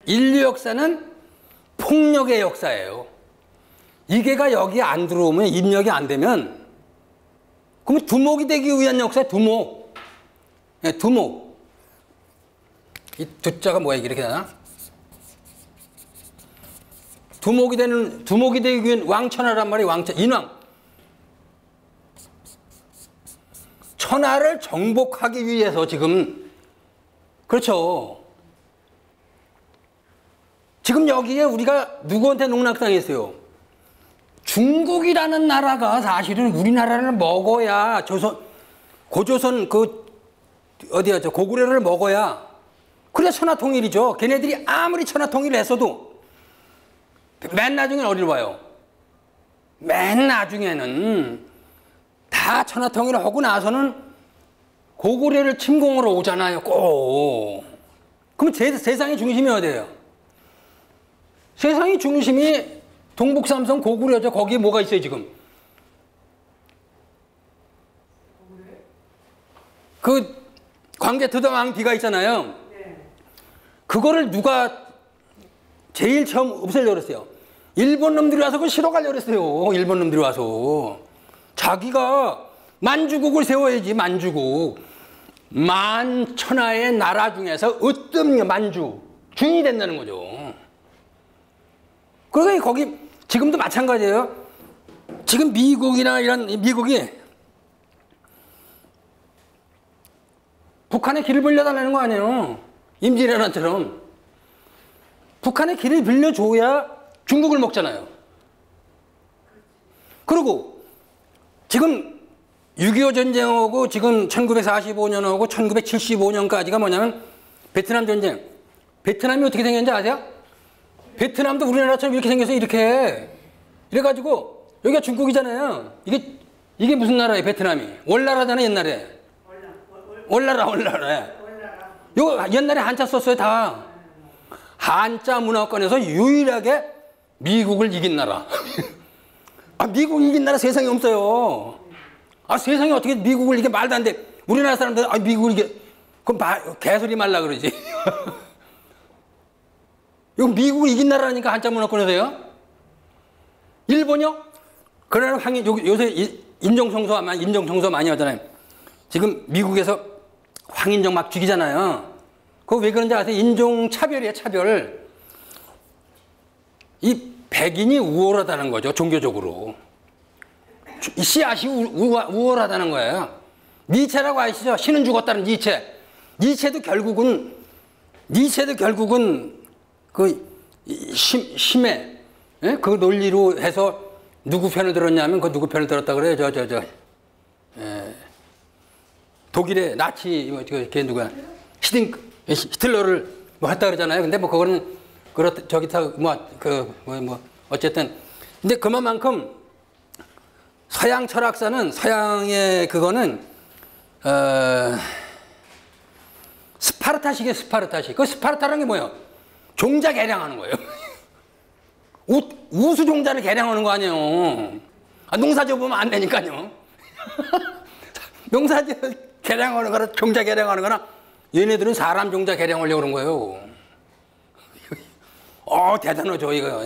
인류 역사는 폭력의 역사예요. 이게가 여기 안 들어오면, 입력이 안 되면, 그러면 두목이 되기 위한 역사에 두목. 네, 두목. 이 두자가 뭐야, 이렇게 되나? 두목이 되기 위한 왕천하란 말이 인왕. 천하를 정복하기 위해서 지금, 그렇죠. 지금 여기에 우리가 누구한테 농락당했어요? 중국이라는 나라가 사실은 우리나라를 먹어야 고조선 어디야, 고구려를 먹어야, 그래 천하통일이죠. 걔네들이 아무리 천하통일을 했어도 맨 나중에는 어디로 와요? 맨 나중에는 다 천하통일을 하고 나서는 고구려를 침공하러 오잖아요, 꼭. 그럼 세상의 중심이 어디예요? 세상의 중심이 동북삼성 고구려죠. 거기에 뭐가 있어요, 지금? 그 광개토대왕비가 있잖아요. 그거를 누가 제일 처음 없애려고 그랬어요? 일본 놈들이 와서 그걸 실어가려고 그랬어요. 일본 놈들이 와서. 자기가 만주국을 세워야지, 만주국. 만천하의 나라 중에서 으뜸 만주, 주인이 된다는 거죠. 그러니까 거기 지금도 마찬가지예요. 지금 미국이나 이런 미국이 북한에 길을 빌려달라는 거 아니에요. 임진왜란처럼. 북한에 길을 빌려줘야 중국을 먹잖아요. 그리고 지금 6.25 전쟁하고 지금 1945년하고 1975년까지가 뭐냐면 베트남 전쟁. 베트남이 어떻게 생겼는지 아세요? 베트남도 우리나라처럼 이렇게 생겨서 이렇게. 이래가지고 여기가 중국이잖아요. 이게 무슨 나라예요, 베트남이? 월나라잖아요, 옛날에. 월나라. 이거 옛날에 한자 썼어요, 다. 한자 문화권에서 유일하게 미국을 이긴 나라. 아, 미국 이긴 나라 세상에 없어요. 아, 세상에 어떻게 미국을 이게 말도 안 돼. 우리나라 사람들, 아, 미국을 이게, 그럼 개소리 말라 그러지. 이거 미국을 이긴 나라니까 한자 문화권에서요. 일본이요? 그러나 요새 인종청소 많이 하잖아요. 지금 미국에서 황인종 막 죽이잖아요. 그거 왜 그런지 아세요? 인종차별이에요, 차별. 이 백인이 우월하다는 거죠, 종교적으로. 씨앗이 우월하다는 거예요. 니체라고 아시죠? 신은 죽었다는 니체. 니체도 결국은 심해. 예? 그 논리로 해서 누구 편을 들었냐면 그 누구 편을 들었다 그래요. 독일의 나치, 걔 누구야? 히틀러를 뭐 했다 그러잖아요. 근데 뭐 그거는, 어쨌든. 근데 그만큼 서양 철학사는, 서양의 그거는, 스파르타식이에요, 스파르타식. 그 스파르타라는 게 뭐예요? 종자 개량하는 거예요. 우수 종자를 개량하는 거 아니에요. 아, 농사지어 보면 안 되니까요. 농사지어 개량하는 거나 종자 개량하는 거나 얘네들은 사람 종자 개량하려고 그런 거예요. 대단하죠, 이거.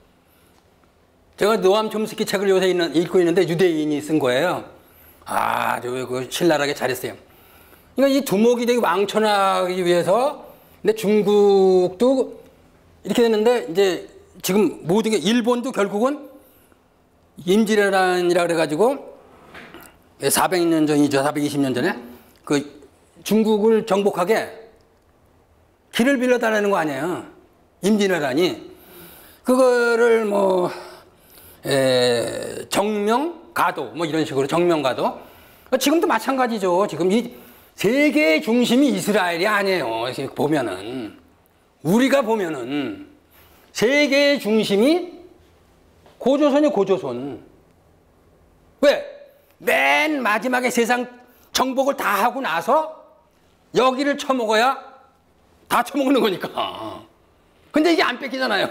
제가 노암 촘스키 책을 요새 읽고 있는데 유대인이 쓴 거예요. 아, 그 신랄하게 잘했어요. 그러니까 이 두목이 되게 왕천하기 위해서, 근데 중국도 이렇게 됐는데, 이제 지금 모든 게, 일본도 결국은 임진왜란이라 그래가지고 400년 전이죠, 420년 전에 그 중국을 정복하게 길을 빌려달라는 거 아니에요. 임진왜란이. 그거를 정명가도, 뭐 이런 식으로 정명가도. 지금도 마찬가지죠. 지금 이 세계의 중심이 이스라엘이 아니에요. 보면은. 우리가 보면은 세계의 중심이 고조선이에요, 고조선. 왜? 맨 마지막에 세상 정복을 다 하고 나서 여기를 쳐먹어야 다 쳐먹는 거니까. 근데 이게 안 뺏기잖아요.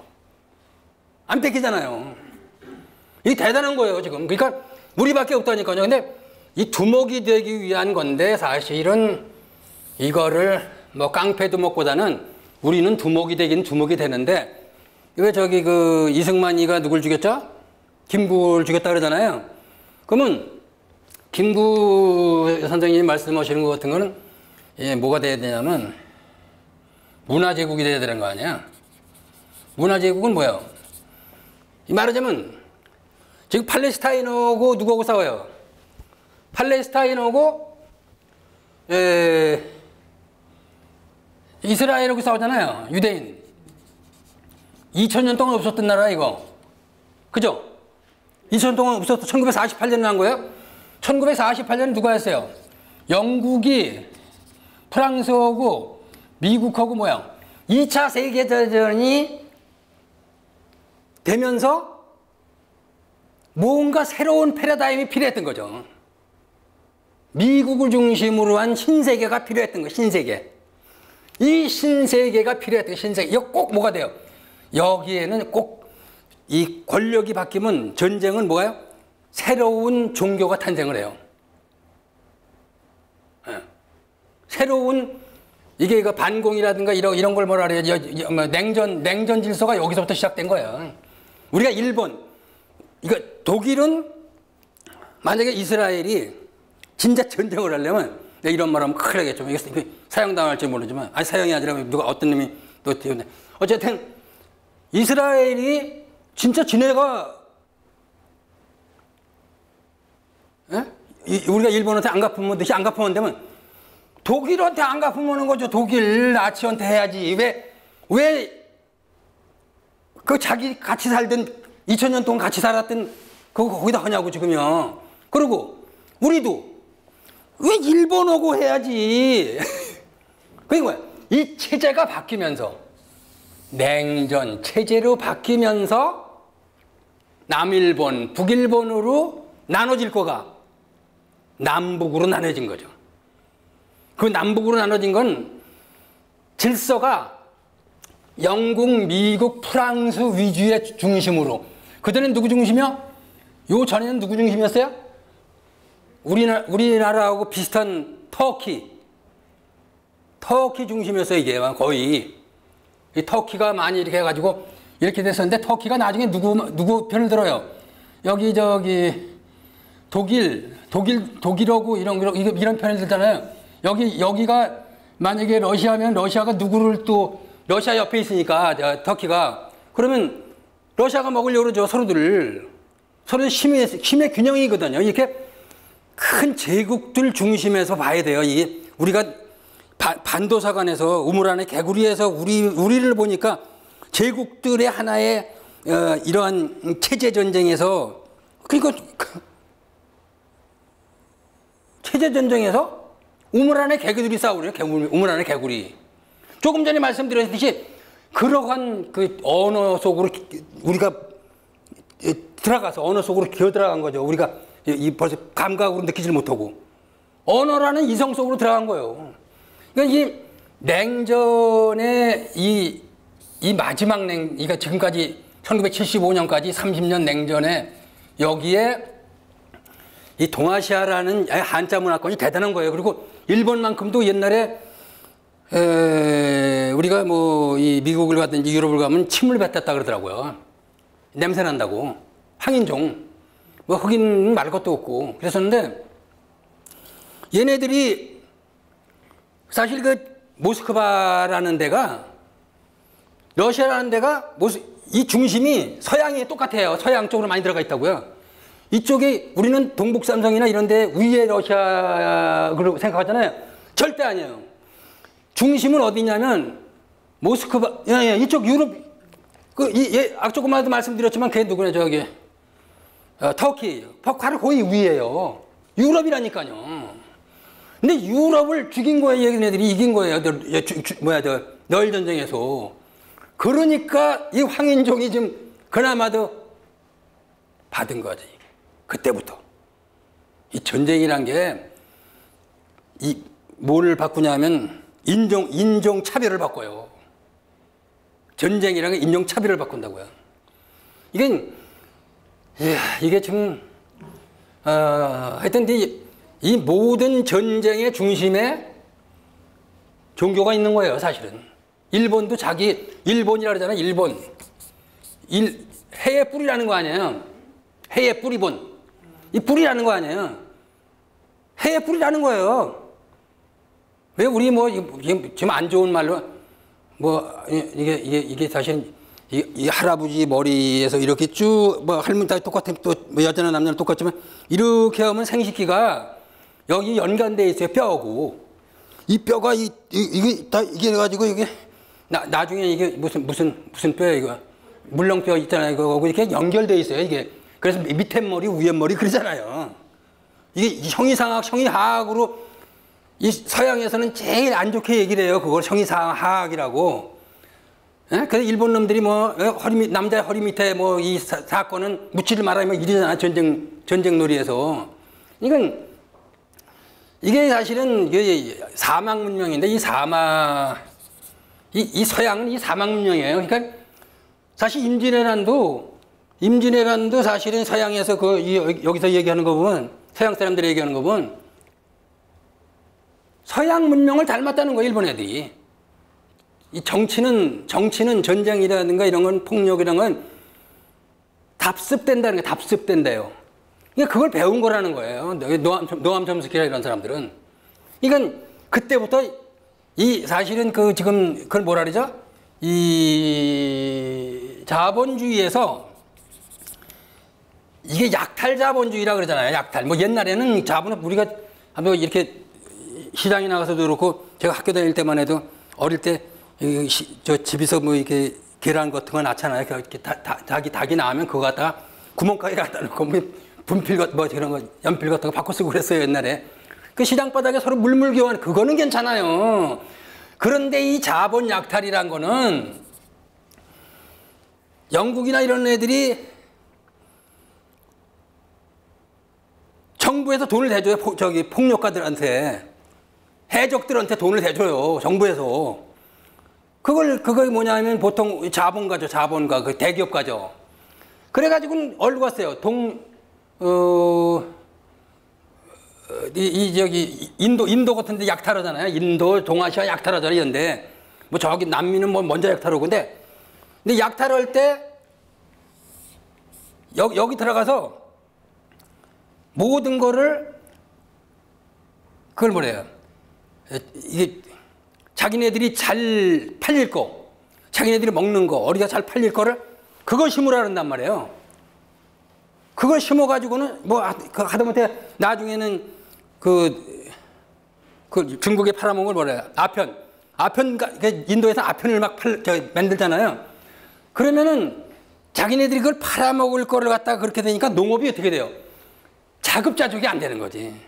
안 뺏기잖아요. 이게 대단한 거예요, 지금. 그러니까 우리밖에 없다니까요. 근데 이 두목이 되기 위한 건데 사실은 이거를 뭐 깡패 두목보다는 우리는 두목이 되긴 두목이 되는데 왜 저기 그 이승만이가 누굴 죽였죠? 김구를 죽였다 그러잖아요. 그러면 김구 선생님이 말씀하시는 것 같은 거는 예, 뭐가 돼야 되냐면 문화제국이 돼야 되는 거 아니야? 문화제국은 뭐예요? 말하자면 지금 팔레스타인하고 누구하고 싸워요? 팔레스타인하고 이스라엘하고 싸우잖아요. 유대인. 2000년 동안 없었던 나라 이거. 그죠? 2000년 동안 없었던 1948년에 난 거예요. 1948년 누가 했어요? 영국이 프랑스하고 미국하고 뭐야? 2차 세계대전이 되면서 뭔가 새로운 패러다임이 필요했던 거죠. 미국을 중심으로 한 신세계가 필요했던 거, 신세계. 이 신세계가 필요했던 신세계. 이거 꼭 뭐가 돼요? 여기에는 꼭 이 권력이 바뀌면 전쟁은 뭐예요? 새로운 종교가 탄생을 해요. 네. 새로운 이게 그 반공이라든가 이런 걸 뭐라 그래요? 냉전 질서가 여기서부터 시작된 거예요. 우리가 일본, 이거 독일은 만약에 이스라엘이 진짜 전쟁을 하려면 내가 이런 말하면 큰일 나겠죠. 이게 사형당할지 모르지만 아니 사형이 아니라 누가 어떤 놈이 또 어쨌든 이스라엘이 진짜 지네가 우리가 일본한테 안 갚으면 듯이 안 갚으면 되면 독일한테 안 갚으면 오는 거죠. 독일 나치한테 해야지. 왜 그 자기 같이 살던 2000년 동안 같이 살았던 그거 거기다 하냐고 지금요. 그리고 우리도 왜 일본하고 해야지. 그게 뭐야? 이 체제가 바뀌면서 냉전 체제로 바뀌면서 남일본, 북일본으로 나눠질 거가 남북으로 나눠진 거죠. 그 남북으로 나눠진 건 질서가 영국, 미국, 프랑스 위주의 중심으로. 그전엔 누구 중심이요? 요 전에는 누구 중심이었어요? 우리나라하고 비슷한 터키 중심이었어요. 이게 거의 이 터키가 많이 이렇게 해가지고 이렇게 됐었는데 터키가 나중에 누구 편을 들어요? 여기 저기 독일하고 이런 편을 들잖아요. 여기가 만약에 러시아면 러시아가 누구를 또 러시아 옆에 있으니까 터키가 그러면 러시아가 먹으려고 그러죠. 서로 힘의 균형이거든요. 이렇게 큰 제국들 중심에서 봐야 돼요. 이게 우리가 반도사관에서 우물 안에 개구리에서 우리를 보니까 제국들의 하나의 이러한 체제 전쟁에서 그러니까 체제 전쟁에서 우물 안에 개구리들이 싸우래요. 우물 안에 개구리. 조금 전에 말씀드렸듯이 그러한 그 언어 속으로 우리가 들어가서 언어 속으로 기어 들어간 거죠. 우리가 벌써 감각으로 느끼질 못하고 언어라는 이성 속으로 들어간 거예요. 그러니까 이 냉전의 이 마지막 그러니까 지금까지 1975년까지 30년 냉전에 여기에 이 동아시아라는 한자 문화권이 대단한 거예요. 그리고 일본만큼도 옛날에 우리가 뭐 이 미국을 가든지 유럽을 가면 침을 뱉었다 그러더라고요. 냄새 난다고. 황인종. 뭐 흑인 말 것도 없고 그랬었는데 얘네들이 사실 그 모스크바라는 데가 러시아라는 데가 이 중심이 서양이 똑같아요. 서양 쪽으로 많이 들어가 있다고요. 이쪽이 우리는 동북삼성이나 이런 데 위에 러시아로 생각하잖아요. 절대 아니에요. 중심은 어디냐면 모스크바, 이쪽 유럽, 조금만도 말씀드렸지만 그게 누구냐 저기 터키, 바로 거의 위에요. 유럽이라니까요. 근데 유럽을 죽인 거예요. 얘네들이 이긴 거예요. 너일 전쟁에서. 그러니까 이 황인종이 좀 그나마도 받은 거지. 그때부터. 이 전쟁이란 게 뭐를 바꾸냐면 인종 차별을 바꿔요. 전쟁이란 게 인종 차별을 바꾼다고요. 이게 좀 하여튼 이 모든 전쟁의 중심에 종교가 있는 거예요, 사실은. 일본도 일본이라 그러잖아요. 일본. 해의 뿌리라는 거 아니에요. 해의 뿌리본. 이 뿌리라는 거 아니에요. 해의 뿌리라는 거예요. 왜 우리 뭐, 지금 안 좋은 말로, 뭐, 이게 사실, 이 할아버지 머리에서 이렇게 쭉, 뭐, 할머니 다 똑같은, 또, 뭐 여자나 남자나 똑같지만, 이렇게 하면 생식기가 여기 연관되어 있어요. 뼈하고. 이 뼈가, 이게 다, 이게 해가지고, 이게, 나중에 이게 무슨 뼈야, 이거. 물렁뼈 있잖아요. 이거 이렇게 연결되어 있어요. 이게. 그래서 밑에 머리, 위에 머리 그러잖아요. 이게 형이상학, 형이하학으로 이 서양에서는 제일 안 좋게 얘기를 해요. 그걸 형이상학이라고. 예? 그래서 일본 놈들이 뭐 남자 허리 밑에 뭐 이 사건은 묻지를 말아야 뭐 이러잖아. 전쟁 놀이에서. 이건 이게 사실은 사막 문명인데 이 서양은 이 사막 문명이에요. 그러니까 사실 임진왜란도 사실은 서양에서 여기서 얘기하는 거 보면 서양 사람들이 얘기하는 거 보면 서양 문명을 닮았다는 거예요. 일본 애들이. 이 정치는 전쟁이라든가 이런 건 폭력이라는 건 답습된다는 게 답습된대요. 그러니까 그걸 배운 거라는 거예요. 노암 첨스키나 이런 사람들은. 이건 그때부터 사실은 지금 그걸 뭐라 그러죠? 이 자본주의에서 이게 약탈 자본주의라 그러잖아요. 약탈. 뭐 옛날에는 자본은 우리가 한번 이렇게 시장에 나가서도 그렇고 제가 학교 다닐 때만 해도 어릴 때 저 집에서 뭐 이렇게 계란 같은 거 낳잖아요. 이렇게 닭이 나오면 그거 갖다가 구멍가게 갖다 놓고 뭐 분필 같은 뭐 그런 거 연필 같은 거 바꿔 쓰고 그랬어요. 옛날에. 그 시장 바닥에 서로 물물 교환 그거는 괜찮아요. 그런데 이 자본 약탈이란 거는 영국이나 이런 애들이 정부에서 돈을 대줘요. 폭력가들한테. 해적들한테 돈을 대줘요. 정부에서. 그걸 뭐냐면 보통 자본가, 그 대기업가죠. 그래가지고 얼고 갔어요. 인도 같은 데 약탈하잖아요. 인도, 동아시아 약탈하잖아요. 이런데. 뭐 저기 남미는 뭐 먼저 약탈하고. 근데 약탈할 때 여기 들어가서 모든 거를 그걸 뭐래요. 이게 자기네들이 잘 팔릴 거, 자기네들이 먹는 거, 어디가 잘 팔릴 거를 그걸 심으라 그런단 말이에요. 그걸 심어가지고는 뭐 하다못해 나중에는 그 중국에 팔아먹은 걸 뭐래요. 아편, 인도에서 아편을 막 만들잖아요. 그러면은 자기네들이 그걸 팔아먹을 거를 갖다가 그렇게 되니까 농업이 어떻게 돼요? 자급자족이 안 되는 거지.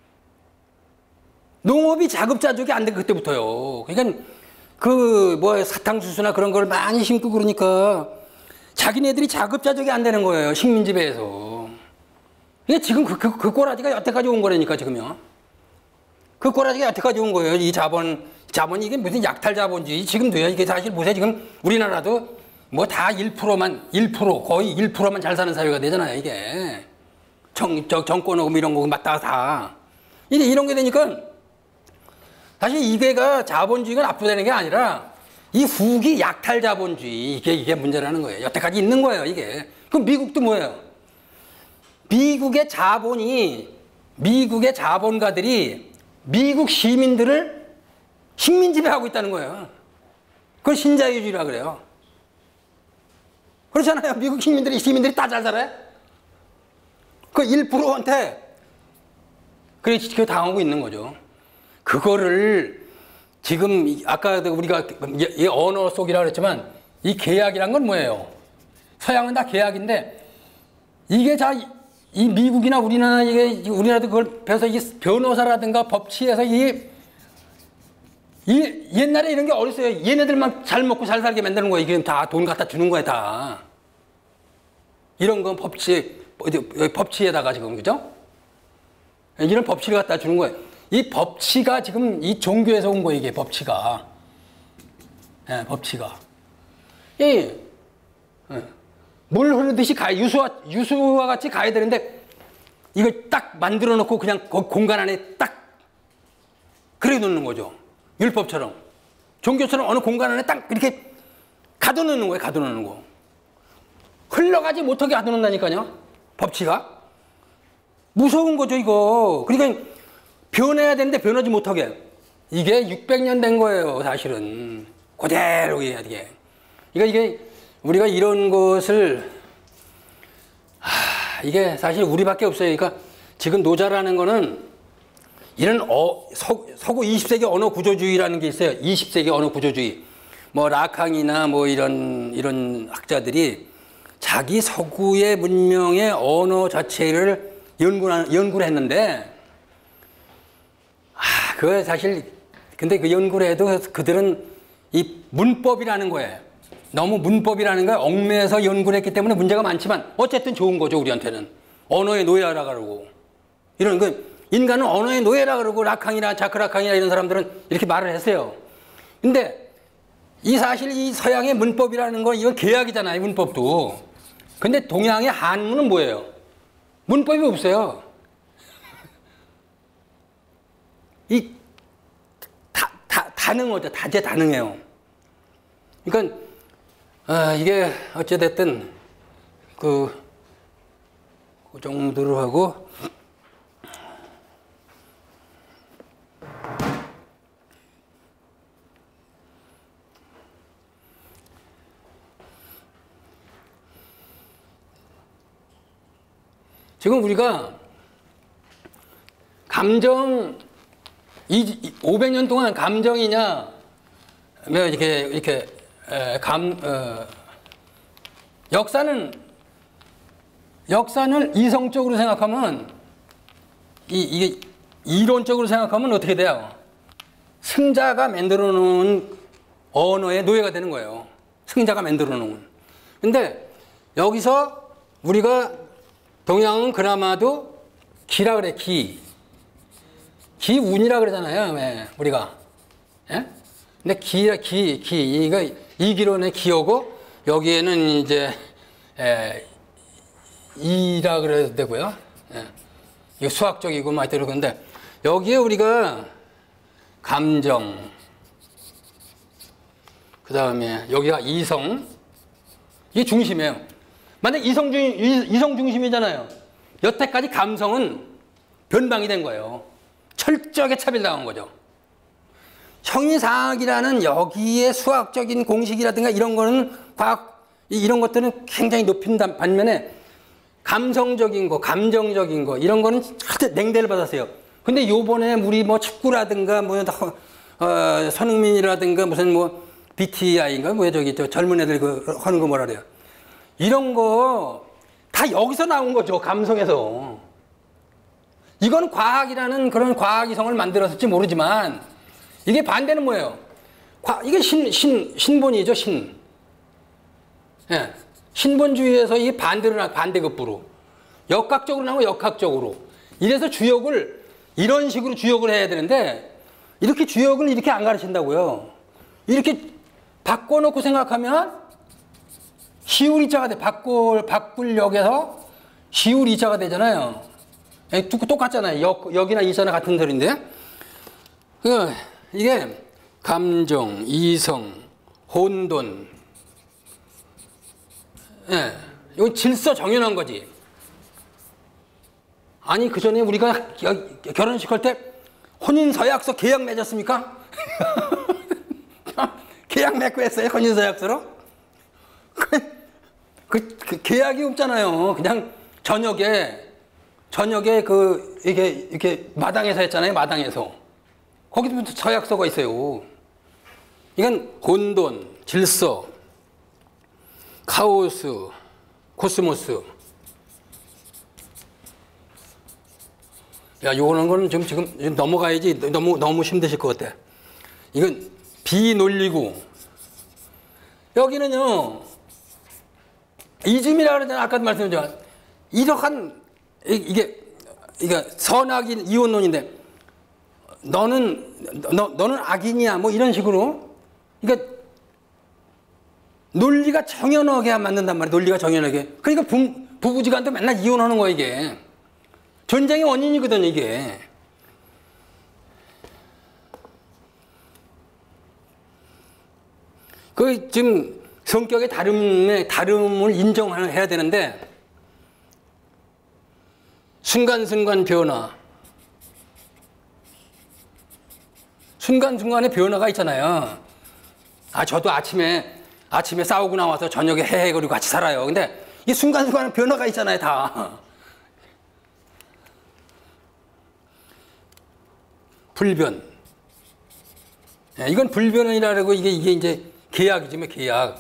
농업이 자급자족이 안 돼, 그때부터요. 그러니까 사탕수수나 그런 걸 많이 심고 그러니까 자기네들이 자급자족이 안 되는 거예요. 식민지배에서. 그러니까 지금 그 꼬라지가 여태까지 온 거라니까, 지금요. 그 꼬라지가 여태까지 온 거예요. 이 자본이 이게 무슨 약탈 자본주의. 지금도요. 이게 사실 보세요. 지금 우리나라도 뭐 다 1%만, 거의 1%만 잘 사는 사회가 되잖아요, 이게. 정권하고 뭐 이런 거 맞다가 다. 이런 게 되니까 사실 이게가 자본주의가 나쁘다는 게 아니라 이 후기 약탈 자본주의 이게 문제라는 거예요. 여태까지 있는 거예요, 이게. 그럼 미국도 뭐예요? 미국의 자본가들이 미국 시민들을 식민지배하고 있다는 거예요. 그걸 신자유주의라 그래요. 그렇잖아요. 미국 시민들이 다 잘 살아요? 그 1%한테 그게 당하고 있는 거죠. 그거를 지금 아까 우리가 이 언어 속이라고 그랬지만 이 계약이란 건 뭐예요? 서양은 다 계약인데 이게 이 미국이나 우리나라도 그걸 배워서 이 변호사라든가 법치에서 옛날에 이런 게 어딨어요? 얘네들만 잘 먹고 잘 살게 만드는 거예요. 이게 다 돈 갖다 주는 거예요, 다. 이런 건 법치에다가 지금, 그죠? 이런 법치를 갖다 주는 거예요. 이 법치가 지금 이 종교에서 온 거예요, 이게 법치가. 예, 법치가. 물 흐르듯이 유수와 같이 가야 되는데 이걸 딱 만들어 놓고 그냥 공간 안에 딱 그래 놓는 거죠. 율법처럼. 종교처럼 어느 공간 안에 딱 이렇게 가둬놓는 거예요. 가둬놓는 거. 흘러가지 못하게 가둬놓는다니까요. 법치가. 무서운 거죠, 이거. 그러니까 변해야 되는데 변하지 못하게. 이게 600년 된 거예요, 사실은. 그대로 해야 돼. 그러니까 이게 우리가 이런 것을 이게 사실 우리밖에 없어요. 그러니까 지금 노자라는 거는 이런 서구 20세기 언어 구조주의라는 게 있어요. 20세기 언어 구조주의. 뭐 라캉이나 뭐 이런 학자들이 자기 서구의 문명의 언어 자체를 연구를 했는데 그거 사실 근데 그 연구를 해도 그들은 이 문법이라는 거예요. 너무 문법이라는 거에 얽매여서 연구를 했기 때문에 문제가 많지만 어쨌든 좋은 거죠, 우리한테는. 언어의 노예라 그러고. 이런 인간은 언어의 노예라 그러고 라캉이나 자크라캉이나 이런 사람들은 이렇게 말을 했어요. 근데 사실 이 서양의 문법이라는 건 이건 계약이잖아요, 문법도. 근데 동양의 한문은 뭐예요? 문법이 없어요. 다능어죠. 다재다능해요. 그러니까 이게 어찌됐든 그 정도로 하고 지금 우리가 감정 500년 동안 감정이냐 뭐 이렇게 역사는 이성적으로 생각하면 이게 이론적으로 생각하면 어떻게 돼요? 승자가 만들어 놓은 언어의 노예가 되는 거예요. 승자가 만들어 놓은. 근데 여기서 우리가 동양은 그나마도 기라 그래, 기운이라 그러잖아요. 왜 우리가. 예? 근데 이거 이기론의 기어고 여기에는 이제 이라 그래도 되고요. 예. 이거 수학적이고 막 이런 건데 여기에 우리가 감정, 그 다음에 여기가 이성, 이게 중심이에요. 만약 이성 중심이잖아요. 여태까지 감성은 변방이 된 거예요. 철저하게 차별당한 거죠. 형이상학이라는 여기에 수학적인 공식이라든가 이런 거는 이런 것들은 굉장히 높인 반면에 감성적인 거, 감정적인 거 이런 거는 절대 냉대를 받았어요. 근데 요번에 우리 뭐 축구라든가 뭐 손흥민이라든가 무슨 뭐 BTI인가 뭐 젊은 애들 하는 거 뭐라 그래요. 이런 거 다 여기서 나온 거죠. 감성에서. 이거는 과학이라는 그런 과학이성을 만들었을지 모르지만 이게 반대는 뭐예요? 이게 신본이죠, 예. 신본주의에서 이 반대급부로. 역학적으로 나오고 역학적으로. 이래서 주역을 이런 식으로 주역을 해야 되는데 이렇게 주역을 이렇게 안 가르친다고요. 이렇게 바꿔놓고 생각하면 시우리자가 돼. 바꿀 역에서 시우리자가 되잖아요. 똑같잖아요. 역이나 이자나 같은 소리인데. 이게 감정, 이성, 혼돈. 예. 이건 질서 정연한 거지. 아니, 그 전에 우리가 결혼식 할 때 혼인서약서 계약 맺었습니까? 계약 맺고 했어요, 혼인서약서로? 그 계약이 없잖아요. 그냥 저녁에 이렇게 마당에서 했잖아요, 마당에서. 거기부터 서약서가 있어요. 이건 혼돈, 질서, 카오스, 코스모스. 야, 요거는 거는 지금 넘어가야지. 너무 힘드실 것 같아. 이건 비논리고. 여기는요, 이즘이라 그러잖아요. 아까도 말씀드렸죠. 이러한, 이게 선악인 이혼론인데, 너는 악인이야. 뭐 이런 식으로. 그러니까, 논리가 정연하게 만든단 말이에요. 논리가 정연하게. 그러니까 부부지간도 맨날 이혼하는 거야, 이게. 전쟁의 원인이거든, 이게. 그 지금 성격의 다름을 인정해야 되는데 순간순간 변화, 순간순간의 변화가 있잖아요. 아, 저도 아침에 싸우고 나와서 저녁에 헤헤거리고 같이 살아요. 근데 이 순간순간의 변화가 있잖아요, 다. 불변. 이건 불변이라고 이게 이제 계약이지, 뭐, 계약.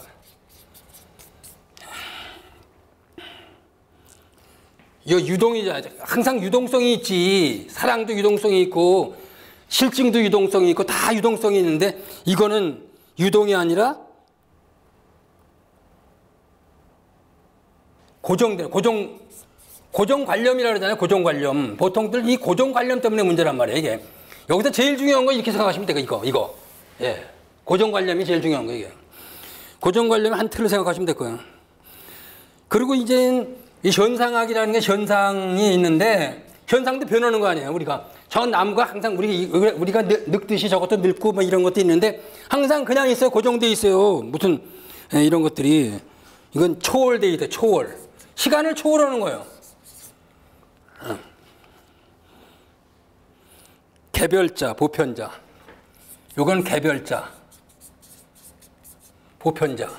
이거 유동이잖아요. 항상 유동성이 있지. 사랑도 유동성이 있고, 실증도 유동성이 있고, 다 유동성이 있는데, 이거는 유동이 아니라 고정관념이라고 그러잖아요. 고정관념. 보통들 이 고정관념 때문에 문제란 말이에요, 이게. 여기서 제일 중요한 건 이렇게 생각하시면 돼요, 이거. 예. 고정관념이 제일 중요한 거예요, 이게. 고정관념의 한 틀을 생각하시면 될 거예요. 그리고 이제 이 현상학이라는 게 현상이 있는데, 현상도 변하는 거 아니에요, 우리가. 저 나무가 항상 우리가 늙듯이 저것도 늙고 뭐 이런 것도 있는데, 항상 그냥 있어요. 고정돼 있어요. 무슨, 이런 것들이. 이건 초월돼 있대, 초월. 시간을 초월하는 거예요. 개별자, 보편자. 요건 개별자, 보편자.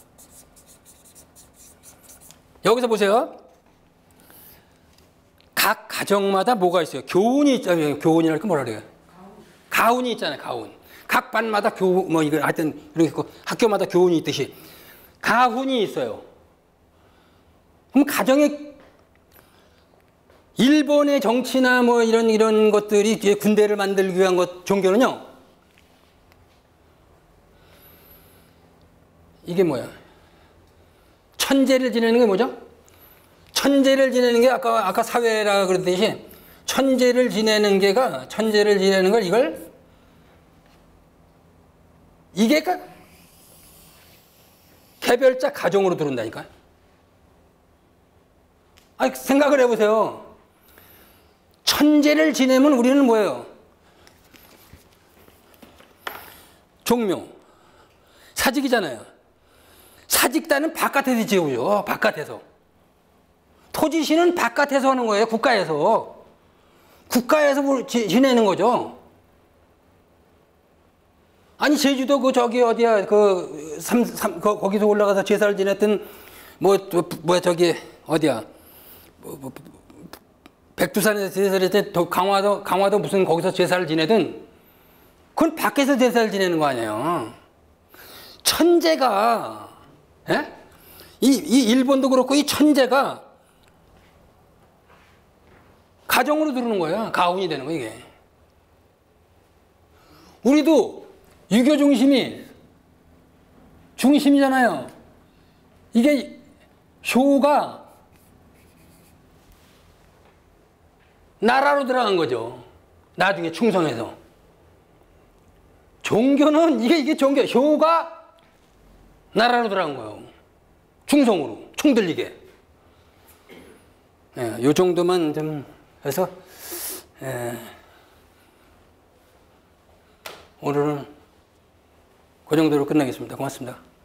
여기서 보세요. 각 가정마다 뭐가 있어요? 교훈이 있잖아요. 교훈이랄 게 뭐라 그래요? 가훈이 있잖아요. 가훈. 각 반마다 뭐 이거 하여튼 이렇게 있고 학교마다 교훈이 있듯이 가훈이 있어요. 그럼 가정에 일본의 정치나 뭐 이런 것들이 군대를 만들기 위한 종교는요. 이게 뭐야? 천재를 지내는 게 뭐죠? 천재를 지내는 게 아까 사회라 그랬듯이 천재를 지내는 걸 이게 개별자 가정으로 들어온다니까. 아니, 생각을 해보세요. 천재를 지내면 우리는 뭐예요? 종묘. 사직이잖아요. 사직단은 바깥에서 지어오죠. 바깥에서. 토지시는 바깥에서 하는 거예요. 국가에서. 국가에서 지내는 거죠. 아니, 제주도 거기서 올라가서 제사를 지냈던 백두산에서 제사를 때 강화도 무슨 거기서 제사를 지내든 그건 밖에서 제사를 지내는 거 아니에요. 천재가, 예? 이 일본도 그렇고 이 천재가 가정으로 들어오는 거예요. 가훈이 되는 거예요, 이게. 우리도 유교 중심이잖아요. 이게 쇼가 나라로 들어간 거죠. 나중에 충성해서. 종교는 이게 종교, 효가 나라로 들어간 거예요. 충성으로, 총들리게. 예, 요 정도만 좀 해서, 오늘은 그 정도로 끝내겠습니다. 고맙습니다.